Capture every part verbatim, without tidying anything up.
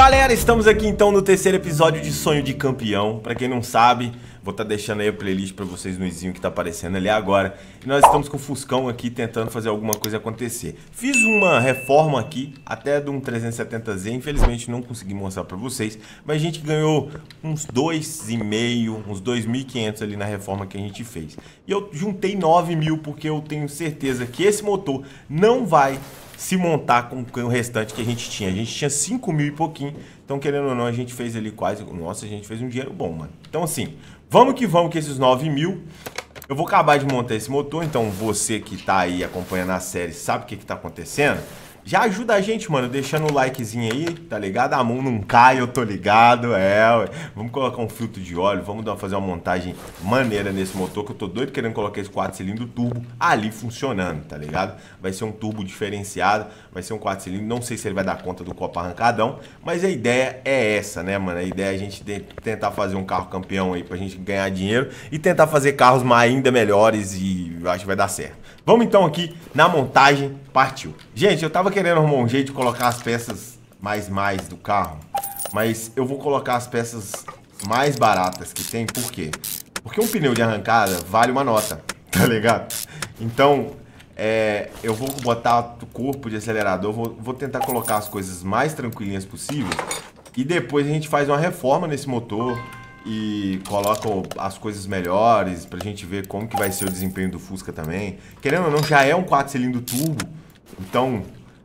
Galera, estamos aqui então no terceiro episódio de Sonho de Campeão. Pra quem não sabe, vou estar deixando aí a playlist pra vocês no izinho que tá aparecendo ali agora. E nós estamos com o Fuscão aqui tentando fazer alguma coisa acontecer. Fiz uma reforma aqui, até de um trezentos e setenta Z, infelizmente não consegui mostrar pra vocês. Mas a gente ganhou uns dois e meio, uns dois mil e quinhentos ali na reforma que a gente fez. E eu juntei nove mil porque eu tenho certeza que esse motor não vai se montar com o restante que a gente tinha. A gente tinha cinco mil e pouquinho, então querendo ou não a gente fez ali quase, nossa, a gente fez um dinheiro bom, mano. Então assim, vamos que vamos com esses nove mil. Eu vou acabar de montar esse motor, então você que tá aí acompanhando a série sabe o que que tá acontecendo. Já ajuda a gente, mano, deixando o likezinho aí, tá ligado? A mão não cai, eu tô ligado, é, ué. Vamos colocar um filtro de óleo, vamos dar, fazer uma montagem maneira nesse motor, que eu tô doido querendo colocar esse quatro cilindros turbo ali funcionando, tá ligado? Vai ser um turbo diferenciado, vai ser um quatro cilindros, não sei se ele vai dar conta do copo arrancadão, mas a ideia é essa, né, mano? A ideia é a gente tentar fazer um carro campeão aí pra gente ganhar dinheiro e tentar fazer carros ainda melhores e eu acho que vai dar certo. Vamos então aqui na montagem, partiu. Gente, eu tava querendo arrumar um jeito de colocar as peças mais mais do carro, mas eu vou colocar as peças mais baratas que tem, por quê? Porque um pneu de arrancada vale uma nota, tá ligado? Então, é, eu vou botar o corpo de acelerador, vou, vou tentar colocar as coisas mais tranquilinhas possíveis e depois a gente faz uma reforma nesse motor e coloca as coisas melhores pra gente ver como que vai ser o desempenho do Fusca também. Querendo ou não, já é um quatro cilindros turbo, então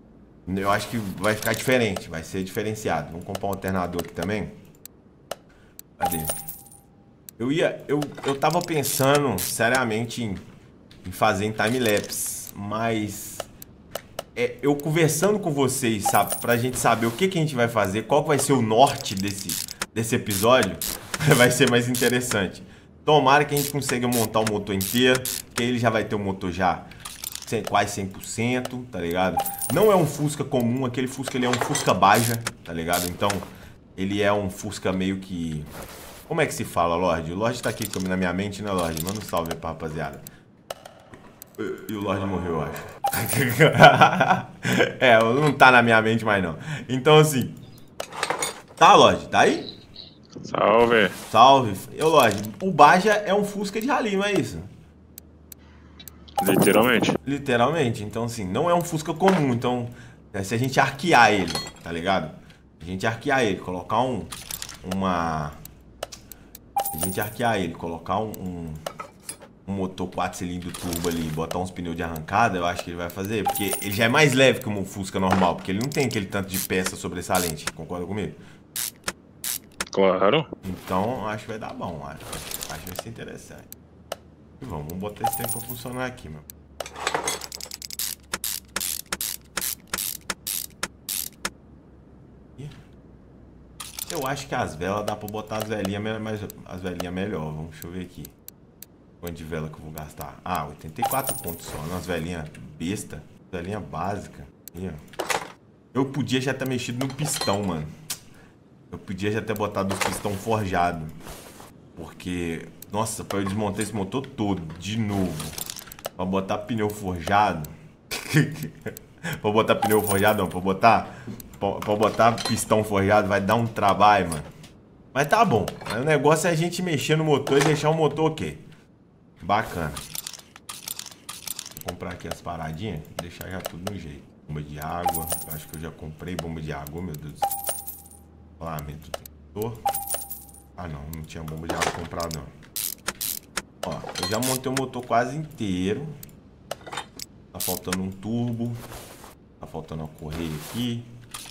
eu acho que vai ficar diferente, vai ser diferenciado. Vamos comprar um alternador aqui também. Cadê? Eu ia, eu, eu tava pensando seriamente em, em fazer em time-lapse, mas é, eu conversando com vocês, sabe, pra gente saber o que que a gente vai fazer, qual vai ser o norte desse, desse episódio, vai ser mais interessante. Tomara que a gente consiga montar o motor inteiro, que ele já vai ter o motor já quase cem por cento, tá ligado? Não é um Fusca comum, aquele Fusca ele é um Fusca Baja, tá ligado? Então, ele é um Fusca meio que... Como é que se fala, Lorde? O Lorde tá aqui na minha mente, né, Lorde? Manda um salve aí pra rapaziada. E o Lorde morreu, eu acho. É, não tá na minha mente mais não. Então, assim... Tá, Lorde? Tá aí? Salve. Salve. Eu, Lorde, o Baja é um Fusca de rally, não é isso? Literalmente. Literalmente. Então, assim, não é um Fusca comum. Então, é se a gente arquear ele, tá ligado? A gente arquear ele, colocar um... Uma... A gente arquear ele, colocar um... um, um motor quatro cilindros turbo ali, botar uns pneus de arrancada, eu acho que ele vai fazer. Porque ele já é mais leve que um Fusca normal. Porque ele não tem aquele tanto de peça sobressalente. Concorda comigo? Claro. Então, acho que vai dar bom. Acho, acho que vai ser interessante. Vamos, vamos botar esse tempo pra funcionar aqui, meu. Eu acho que as velas dá pra botar as velinhas, mas as velinhas melhor. Vamos, deixa eu ver aqui. Quanto de vela que eu vou gastar? Ah, oitenta e quatro pontos só. Umas velinhas besta. Velinha básica. Aí, ó. Eu podia já ter mexido no pistão, mano. Eu podia já ter botado os pistão forjado. Porque... Nossa, pra eu desmontar esse motor todo, de novo, pra botar pneu forjado, pra botar pneu forjado não, pra botar, pra, pra botar pistão forjado vai dar um trabalho, mano. Mas tá bom, o negócio é a gente mexer no motor e deixar o motor ok. Bacana. Vou comprar aqui as paradinhas e deixar já tudo no jeito. Bomba de água, eu acho que eu já comprei bomba de água, meu Deus do céu. Rolamento do motor. Ah não, não tinha bomba de água comprada não. Ó, eu já montei o motor quase inteiro. Tá faltando um turbo. Tá faltando uma correia aqui.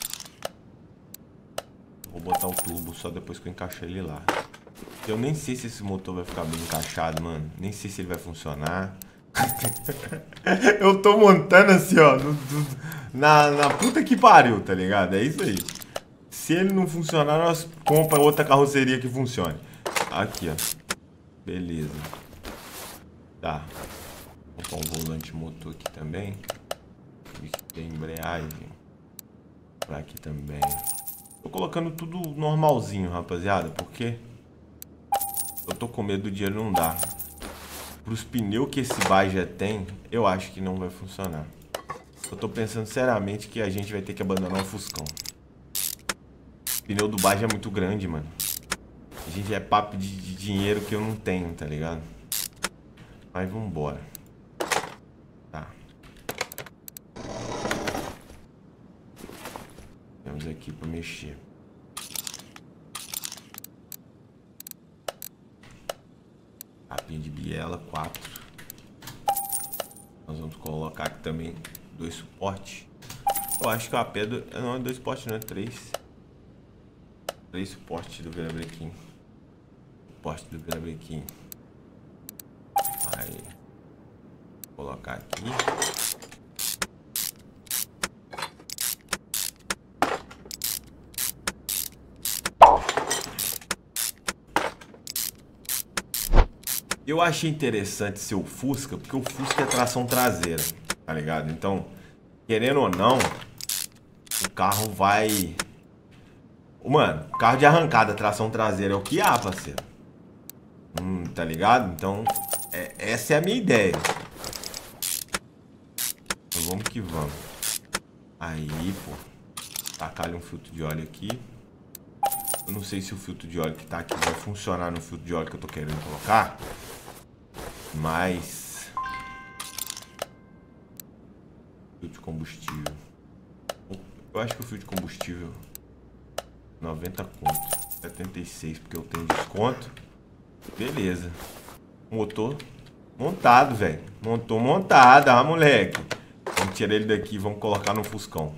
Vou botar o turbo só depois que eu encaixar ele lá. Eu nem sei se esse motor vai ficar bem encaixado, mano. Nem sei se ele vai funcionar. Eu tô montando assim, ó, no, no, na, na puta que pariu, tá ligado? É isso aí. Se ele não funcionar, nós compramos outra carroceria que funcione. Aqui, ó. Beleza. Tá. Vou colocar um volante motor aqui também. Tem embreagem. Pra aqui também. Tô colocando tudo normalzinho, rapaziada. Porque eu tô com medo do dinheiro não dar. Pros pneus que esse Baja tem, eu acho que não vai funcionar. Eu tô pensando seriamente que a gente vai ter que abandonar o Fuscão. pneu do Baja é muito grande, mano. A gente é papo de, de dinheiro que eu não tenho, tá ligado? Mas vambora. Tá. Temos aqui pra mexer. Capinha de biela, quatro. Nós vamos colocar aqui também dois suportes. Eu acho que a pedra... Não, é dois suportes, não é três. Três suportes do virabrequim. Suporte do virabrequim. Aí. Vou colocar aqui. Eu achei interessante ser o Fusca, porque o Fusca é tração traseira, tá ligado? Então, querendo ou não, o carro vai... Mano, carro de arrancada, tração traseira é o que há, parceiro. Hum, tá ligado? Então, é, essa é a minha ideia. Então, vamos que vamos. Aí, pô. Tacar um filtro de óleo aqui. Eu não sei se o filtro de óleo que tá aqui vai funcionar no filtro de óleo que eu tô querendo colocar. Mas... Filtro de combustível. Eu acho que o filtro de combustível... noventa conto. setenta e seis porque eu tenho desconto. Beleza. Motor montado, velho. Montou montado, ah, moleque. Vamos tirar ele daqui e vamos colocar no Fuscão.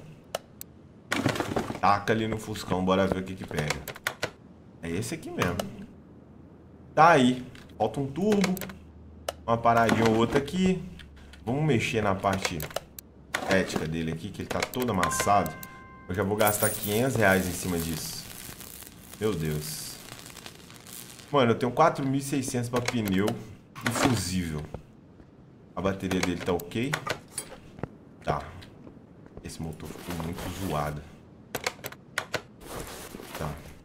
Taca ali no Fuscão, bora ver o que que pega. É esse aqui mesmo. Tá aí. Falta um turbo. Uma paradinha ou outra aqui. Vamos mexer na parte ética dele aqui, que ele tá todo amassado. Eu já vou gastar quinhentos reais em cima disso. Meu Deus. Mano, eu tenho quatro mil e seiscentos pra pneu e fusível. A bateria dele tá ok. Tá. Esse motor ficou muito zoado. Tá.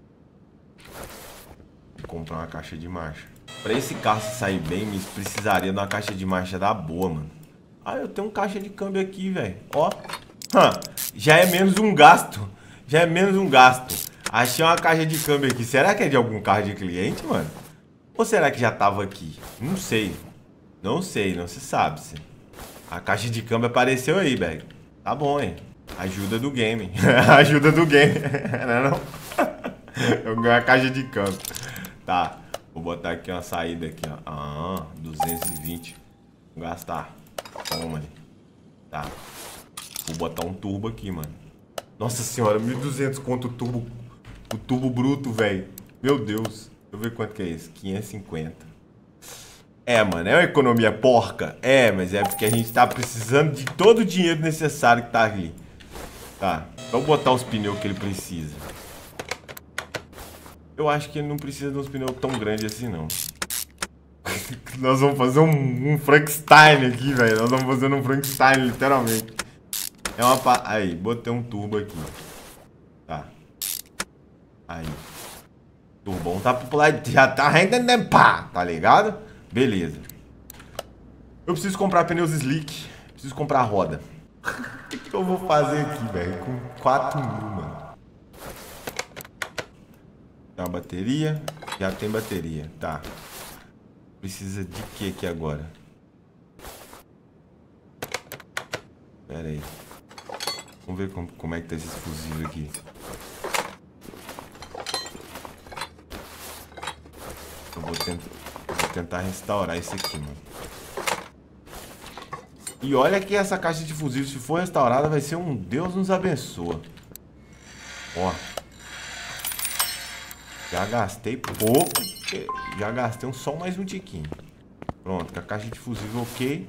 Vou comprar uma caixa de marcha. Pra esse carro sair bem, me precisaria de uma caixa de marcha da boa, mano. Ah, eu tenho um caixa de câmbio aqui, velho. Ó. Já é menos um gasto. Já é menos um gasto. Achei uma caixa de câmbio aqui. Será que é de algum carro de cliente, mano? Ou será que já tava aqui? Não sei. Não sei, não se sabe. -se. A caixa de câmbio apareceu aí, velho. Tá bom, hein? Ajuda do game. Ajuda do game. Não é não? Eu ganhei a caixa de câmbio. Tá. Vou botar aqui uma saída aqui, ó. Ah, duzentos e vinte. Vou gastar. Toma aí. Tá. Vou botar um turbo aqui, mano. Nossa senhora, mil e duzentos conto o turbo. O turbo bruto, velho. Meu Deus. Deixa eu ver quanto que é isso. quinhentos e cinquenta. É, mano. É uma economia porca? É, mas é porque a gente tá precisando de todo o dinheiro necessário que tá ali. Tá. Vamos botar os pneus que ele precisa. Eu acho que ele não precisa de uns pneus tão grandes assim, não. Nós vamos fazer um, um Frankenstein aqui, velho. Nós vamos fazer um Frankenstein, literalmente. É uma pa... Aí, botei um turbo aqui. Tá. Aí. Turbão tá popular. Já tá rendendo, pá, tá ligado? Beleza. Eu preciso comprar pneus slick. Preciso comprar roda. O que, que eu vou fazer aqui, velho? Com quatro mil, mano. Tem uma bateria. Já tem bateria. Tá. Precisa de que aqui agora? Pera aí. Vamos ver como, como é que tá esse fusível aqui. Eu vou, tent, eu vou tentar restaurar isso aqui, mano. E olha que essa caixa de fusível, se for restaurada, vai ser um Deus nos abençoa. Ó. Já gastei pouco. Já gastei um, só mais um tiquinho. Pronto, com a caixa de fusível ok.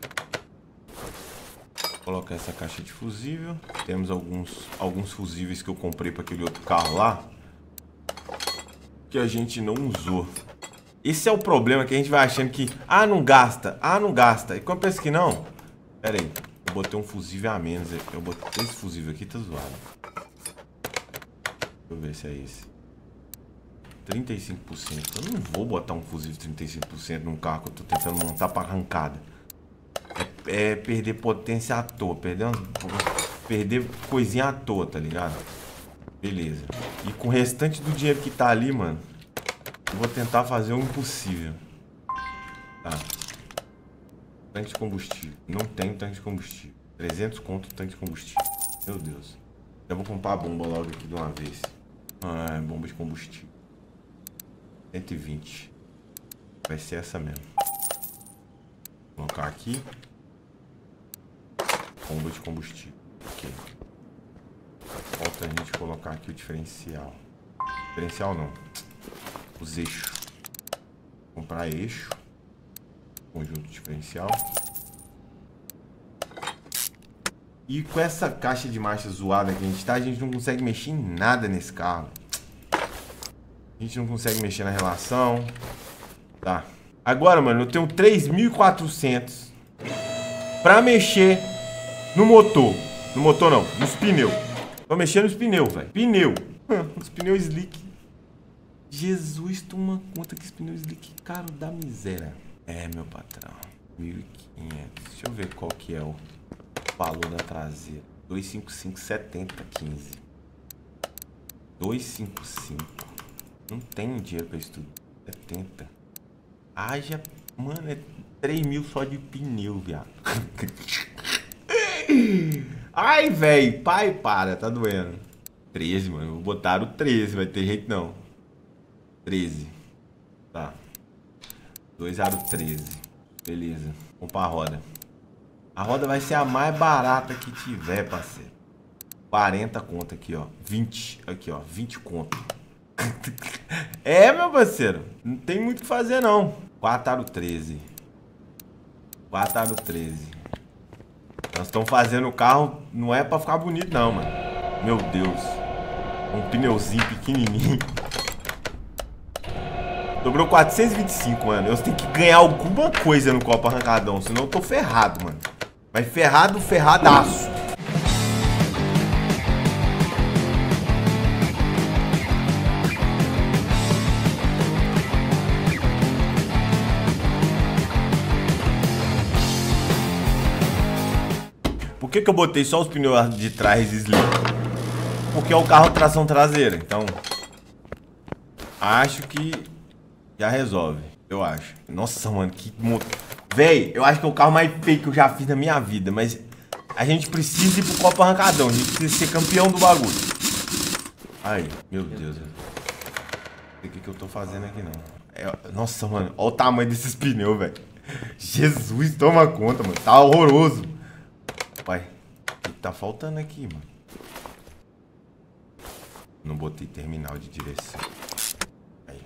Vou colocar essa caixa de fusível. Temos alguns, alguns fusíveis que eu comprei para aquele outro carro lá, que a gente não usou. Esse é o problema, que a gente vai achando que... Ah, não gasta. Ah, não gasta. E quando pensa que não... Pera aí. Eu botei um fusível a menos. Eu botei esse fusível aqui, tá zoado. Deixa eu ver se é esse. trinta e cinco por cento. Eu não vou botar um fusível de trinta e cinco por cento num carro que eu tô tentando montar para arrancada. É, é perder potência à toa. Perder, umas, perder coisinha à toa, tá ligado? Beleza. E com o restante do dinheiro que tá ali, mano, eu vou tentar fazer o impossível. Tá. Tanque de combustível. Não tem tanque de combustível. trezentos conto tanque de combustível. Meu Deus. Já vou comprar a bomba logo aqui de uma vez. Ah, bomba de combustível. cento e vinte. Vai ser essa mesmo. Vou colocar aqui. Bomba de combustível. Ok. Falta a gente colocar aqui o diferencial. Diferencial não. Os eixos. Comprar eixo. Conjunto diferencial. E com essa caixa de marcha zoada que a gente tá, a gente não consegue mexer em nada nesse carro. A gente não consegue mexer na relação. Tá. Agora, mano, eu tenho três mil e quatrocentos pra mexer no motor. No motor não, nos pneus. Pra mexer nos pneus, velho. Pneu. Os pneus slick. Jesus, toma conta que esse pneu slick caro da miséria. É, meu patrão. mil e quinhentos. Deixa eu ver qual que é o valor da traseira. duzentos e cinquenta e cinco, setenta, quinze. duzentos e cinquenta e cinco. Não tem dinheiro pra isso tudo. setenta. Haja. Mano, é três mil só de pneu, viado. Ai, velho. Pai, para. Tá doendo. treze, mano. Vou botar o treze. Vai ter jeito não. treze. Tá. dois aro treze. Beleza. Vamos pra roda. A roda vai ser a mais barata que tiver, parceiro. quarenta conto aqui, ó. vinte. Aqui, ó. vinte conto. É, meu parceiro. Não tem muito o que fazer, não. quatro aro treze. quatro aro treze. Nós estamos fazendo o carro. Não é pra ficar bonito, não, mano. Meu Deus. Um pneuzinho pequenininho. Dobrou quatrocentos e vinte e cinco, mano. Eu tenho que ganhar alguma coisa no Copa Arrancadão. Senão eu tô ferrado, mano. Mas ferrado, ferradaço. Por que que eu botei só os pneus de trás slick? Porque é o carro tração traseira. Então, acho que já resolve. Eu acho. Nossa, mano, que motor. Véi, eu acho que é o carro mais feio que eu já fiz na minha vida. Mas a gente precisa ir pro Copa Arrancadão. A gente precisa ser campeão do bagulho. Ai, meu Deus. Não sei o que que eu tô fazendo aqui, não. É, nossa, mano, olha o tamanho desses pneus, velho. Jesus, toma conta, mano. Tá horroroso. Pai, o que tá faltando aqui, mano? Não botei terminal de direção. Aí.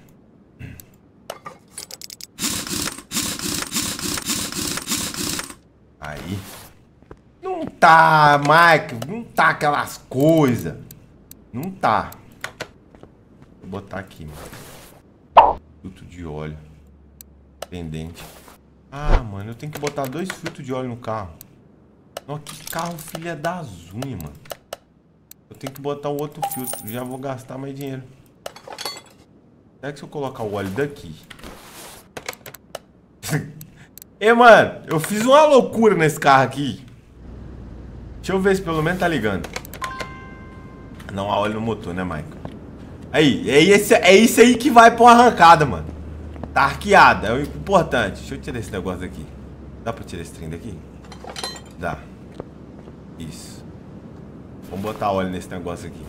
Aí. Não tá, Mike. Não tá aquelas coisas. Não tá. Vou botar aqui, mano. Filtro de óleo. Pendente. Ah, mano, eu tenho que botar dois filtros de óleo no carro. Nossa, que carro filha das unhas, mano. Eu tenho que botar o outro filtro. Já vou gastar mais dinheiro. Será que se eu colocar o óleo daqui? Ei, mano, eu fiz uma loucura nesse carro aqui. Deixa eu ver se pelo menos tá ligando. Não há óleo no motor, né, Michael? Aí, é, esse, é isso aí que vai pra uma arrancada, mano. Tá arqueada, é o importante. Deixa eu tirar esse negócio daqui. Dá pra tirar esse trem daqui? Dá. Isso. Vamos botar óleo nesse negócio aqui.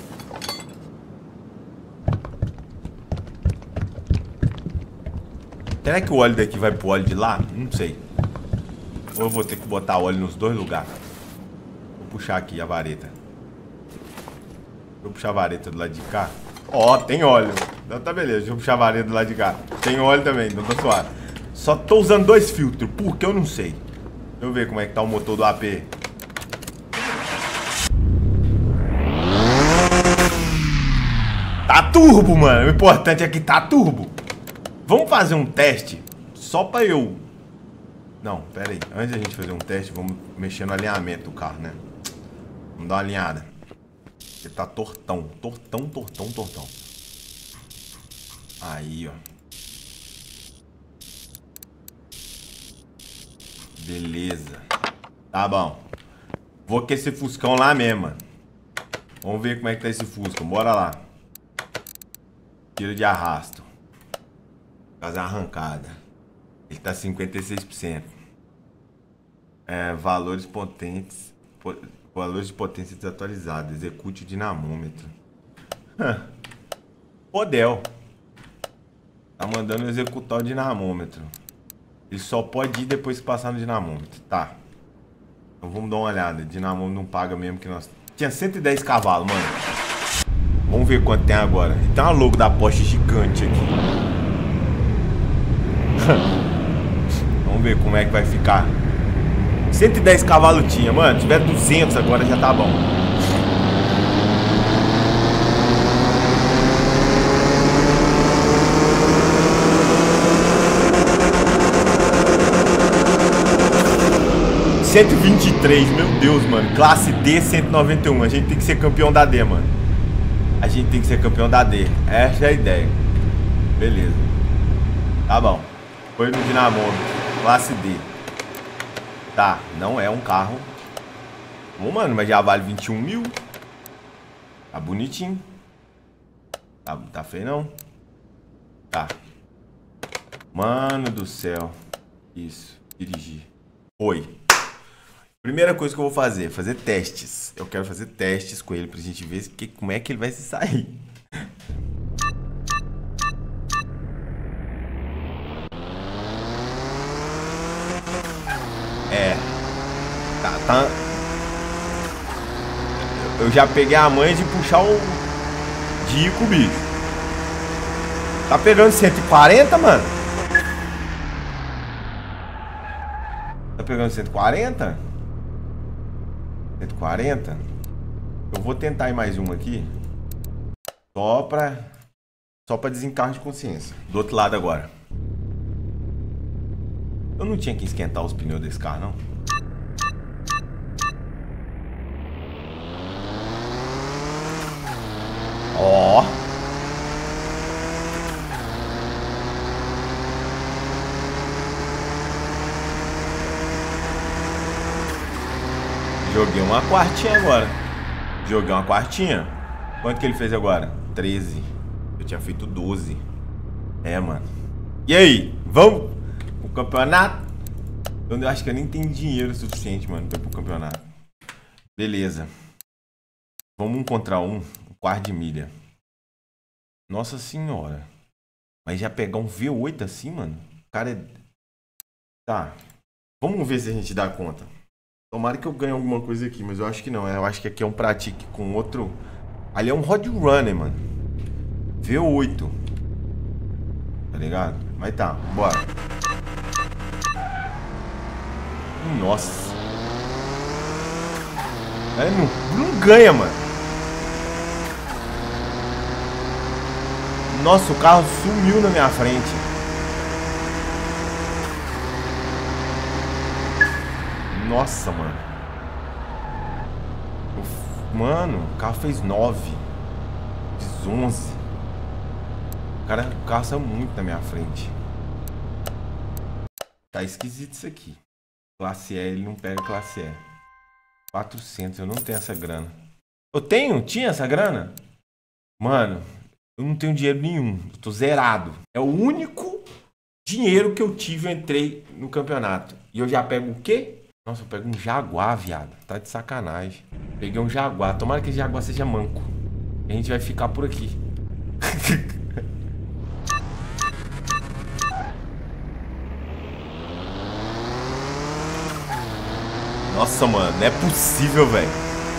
Será que o óleo daqui vai pro óleo de lá? Não sei. Ou eu vou ter que botar óleo nos dois lugares. Vou puxar aqui a vareta. Vou puxar a vareta do lado de cá. Ó, oh, tem óleo. Então tá beleza, deixa eu puxar a vareta do lado de cá. Tem óleo também, então tá suave. Só tô usando dois filtros, porque eu não sei. Deixa eu ver como é que tá o motor do A P. Tá turbo, mano. O importante é que tá turbo. Vamos fazer um teste só pra eu... Não, pera aí. Antes da gente fazer um teste, vamos mexer no alinhamento do carro, né? Vamos dar uma alinhada. Ele tá tortão. Tortão, tortão, tortão. Aí, ó. Beleza. Tá bom. Vou com esse Fuscão lá mesmo, mano. Vamos ver como é que tá esse Fusca. Bora lá. Tiro de arrasto. Fazer arrancada. Ele tá cinquenta e seis por cento. É, valores potentes. Po, valores de potência desatualizados. Execute o dinamômetro. Podel. Tá mandando executar o dinamômetro. Ele só pode ir depois que passar no dinamômetro. Tá. Então vamos dar uma olhada. Dinamômetro não paga mesmo que nós... Tinha cento e dez cavalos, mano. Vamos ver quanto tem agora. E tem uma logo da Porsche gigante aqui. Vamos ver como é que vai ficar. cento e dez cavalos tinha, mano. Se tiver duzentos agora já tá bom. cento e vinte e três, meu Deus, mano. Classe D cento e noventa e um. A gente tem que ser campeão da D, mano. A gente tem que ser campeão da D. Essa é a ideia. Beleza. Tá bom. Foi no dinamômetro. Classe D. Tá, não é um carro. Bom, mano, mas já vale vinte e um mil. Tá bonitinho. Tá, tá feio, não? Tá. Mano do céu. Isso. Dirigir. Foi. Primeira coisa que eu vou fazer, fazer testes. Eu quero fazer testes com ele pra gente ver que, como é que ele vai se sair. É. Tá, tá. Eu já peguei a manha de puxar o... de ir com o bicho. Tá pegando cento e quarenta, mano? Tá pegando cento e quarenta? cento e quarenta? Eu vou tentar ir mais uma aqui. Só pra... Só pra desencargo de consciência. Do outro lado agora. Eu não tinha que esquentar os pneus desse carro, não. Ó. Joguei uma quartinha agora. Joguei uma quartinha. Quanto que ele fez agora? treze. Eu tinha feito doze. É, mano. E aí? Vamos pro campeonato? Eu acho que eu nem tenho dinheiro suficiente, mano, pra ir pro campeonato. Beleza. Vamos um contra um. Um quarto de milha. Nossa senhora. Mas já pegar um V oito assim, mano? O cara é... Tá. Vamos ver se a gente dá conta. Tomara que eu ganhe alguma coisa aqui, mas eu acho que não. Eu acho que aqui é um pratique com outro... Ali é um Roadrunner, mano. V oito. Tá ligado? Mas tá, bora. Nossa. É, não, não ganha, mano. Nossa, o carro sumiu na minha frente. Nossa, mano. Mano, o carro fez nove. Fiz onze. O, cara, o carro saiu muito na minha frente. Tá esquisito isso aqui. Classe E, ele não pega classe E. quatrocentos, eu não tenho essa grana. Eu tenho? Tinha essa grana? Mano, eu não tenho dinheiro nenhum. Eu tô zerado. É o único dinheiro que eu tive, eu entrei no campeonato. E eu já pego o quê? Nossa, eu pego um Jaguar, viado. Tá de sacanagem. Peguei um Jaguar. Tomara que esse Jaguar seja manco. A gente vai ficar por aqui. Nossa, mano. Não é possível, velho.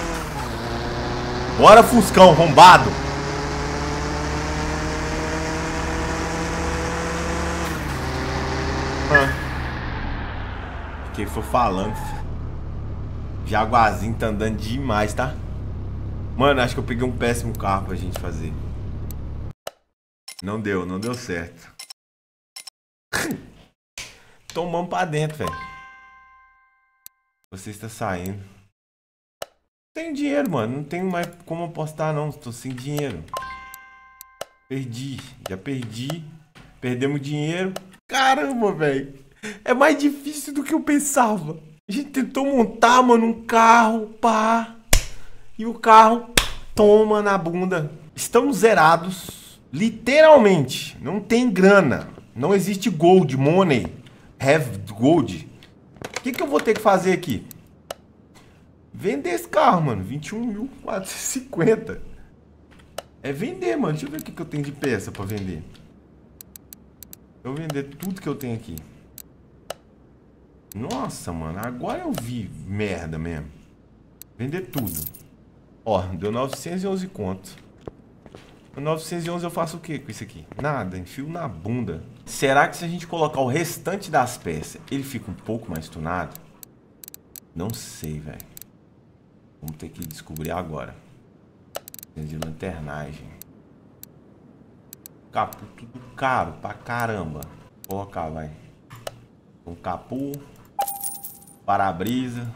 Bora, Fuscão, arrombado. Ah. Quem for falando, Jaguarzinho tá andando demais, tá? Mano, acho que eu peguei um péssimo carro pra gente fazer. Não deu, não deu certo. Tomamos pra dentro, velho. Você está saindo. Tenho dinheiro, mano. Não tenho mais como apostar, não. Estou sem dinheiro. Perdi. Já perdi. Perdemos dinheiro. Caramba, velho. É mais difícil do que eu pensava. A gente tentou montar, mano, um carro, pá. E o carro toma na bunda. Estamos zerados. Literalmente, não tem grana. Não existe gold money. Have gold. O que, que eu vou ter que fazer aqui? Vender esse carro, mano. vinte e um mil quatrocentos e cinquenta. É vender, mano. Deixa eu ver o que, que eu tenho de peça pra vender. Eu vou vender tudo que eu tenho aqui. Nossa, mano. Agora eu vi merda mesmo. Vender tudo. Ó, deu novecentos e onze conto. Com novecentos e onze eu faço o que com isso aqui? Nada, enfio na bunda. Será que se a gente colocar o restante das peças, ele fica um pouco mais tunado? Não sei, velho. Vamos ter que descobrir agora. De lanternagem. Capô tudo caro pra caramba. Vou colocar, vai. Um capô. Para-brisa.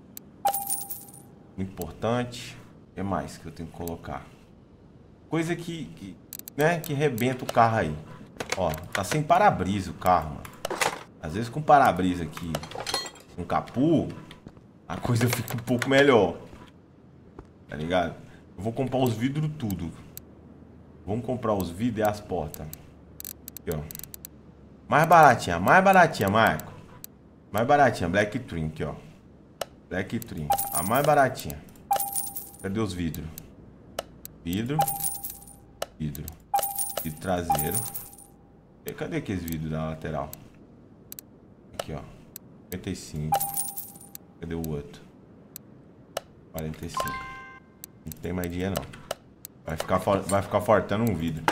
Importante. O que mais que eu tenho que colocar? Coisa que, que, né, que rebenta o carro aí. Ó, tá sem para-brisa o carro, mano. Às vezes com para-brisa aqui, com capô, a coisa fica um pouco melhor. Tá ligado? Eu vou comprar os vidros tudo. Vamos comprar os vidros e as portas. Aqui, ó. Mais baratinha, mais baratinha, Marco. Mais baratinha, Black Trim aqui, ó. Black Trim, a mais baratinha. Cadê os vidros? Vidro. Vidro. Vidro traseiro. E cadê aqueles vidros da lateral? Aqui, ó. cinquenta e cinco. Cadê o outro? quarenta e cinco. Não tem mais dinheiro, não. Vai ficar, vai ficar faltando um vidro.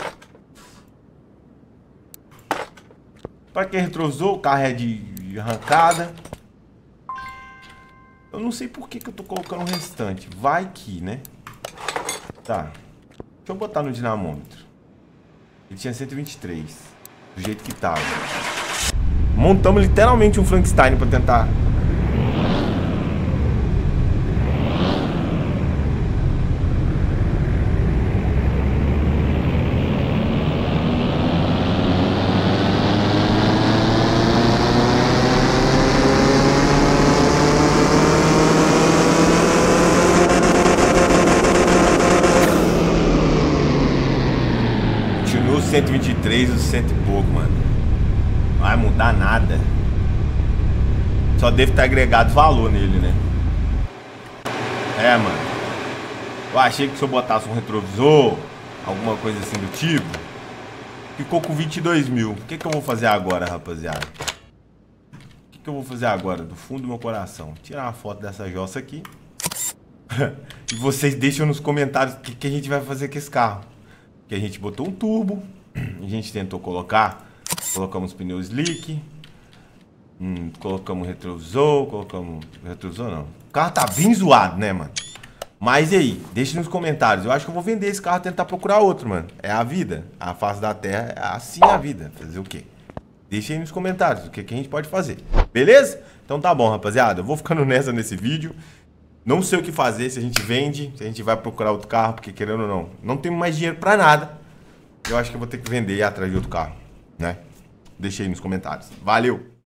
Pra quem retrosou, o carro é de arrancada. Eu não sei por que, que eu tô colocando o restante. Vai que, né? Tá. Deixa eu botar no dinamômetro. Ele tinha cento e vinte e três. Do jeito que tava. Montamos literalmente um Frankenstein pra tentar... cento e vinte e três ou cento e pouco, mano. Não vai mudar nada. Só deve ter agregado valor nele, né? É, mano. Eu achei que se eu botasse um retrovisor, alguma coisa assim do tipo, ficou com vinte e dois mil. O que que eu vou fazer agora, rapaziada? O que que eu vou fazer agora? Do fundo do meu coração. Tirar uma foto dessa jossa aqui. E vocês deixam nos comentários o que, que a gente vai fazer com esse carro. Que a gente botou um turbo. A gente tentou colocar. Colocamos pneu slick. Hum, colocamos retrovisor. Colocamos. Retrovisor não. O carro tá bem zoado, né, mano? Mas e aí? Deixa nos comentários. Eu acho que eu vou vender esse carro e tentar procurar outro, mano. É a vida. A face da terra é assim a vida. Fazer o quê? Deixa aí nos comentários o que, que a gente pode fazer. Beleza? Então tá bom, rapaziada. Eu vou ficando nessa nesse vídeo. Não sei o que fazer, se a gente vende, se a gente vai procurar outro carro, porque querendo ou não, não temos mais dinheiro pra nada. Eu acho que eu vou ter que vender e ir atrás de outro carro, né? Deixa aí nos comentários. Valeu!